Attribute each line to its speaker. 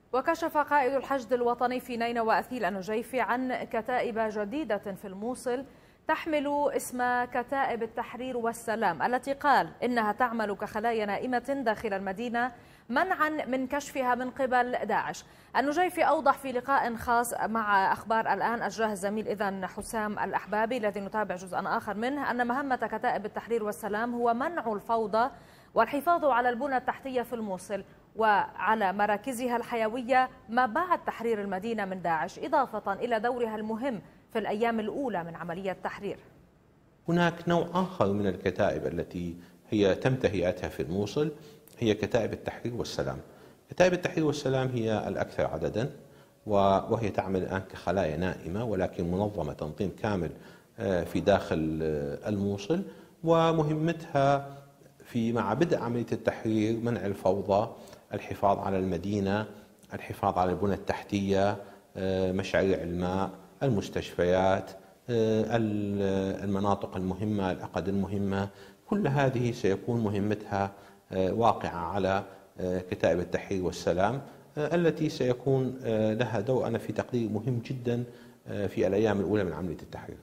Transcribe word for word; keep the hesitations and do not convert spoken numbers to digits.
Speaker 1: وكشف قائد الحشد الوطني في نينوى أثيل النجيفي عن كتائب جديدة في الموصل تحمل اسم كتائب التحرير والسلام، التي قال إنها تعمل كخلايا نائمة داخل المدينة منعا من كشفها من قبل داعش. النجيفي أوضح في لقاء خاص مع أخبار الآن أجراه الزميل إذن حسام الأحبابي الذي نتابع جزءا آخر منه أن مهمة كتائب التحرير والسلام هو منع الفوضى والحفاظ على البنى التحتية في الموصل وعلى مراكزها الحيوية ما بعد تحرير المدينة من داعش، إضافة إلى دورها المهم في الأيام الأولى من عملية التحرير.
Speaker 2: هناك نوع آخر من الكتائب التي هي تم تهيئتها في الموصل، هي كتائب التحرير والسلام. كتائب التحرير والسلام هي الأكثر عددا، وهي تعمل الآن كخلايا نائمة ولكن منظمة تنظيم كامل في داخل الموصل، ومهمتها في مع بدء عملية التحرير منع الفوضى، الحفاظ على المدينة، الحفاظ على البنى التحتية، مشاريع الماء، المستشفيات، المناطق المهمة، العقد المهمة. كل هذه سيكون مهمتها واقعة على كتائب التحرير والسلام، التي سيكون لها دور أنا في تقدير مهم جدا في الأيام الأولى من عملية التحرير.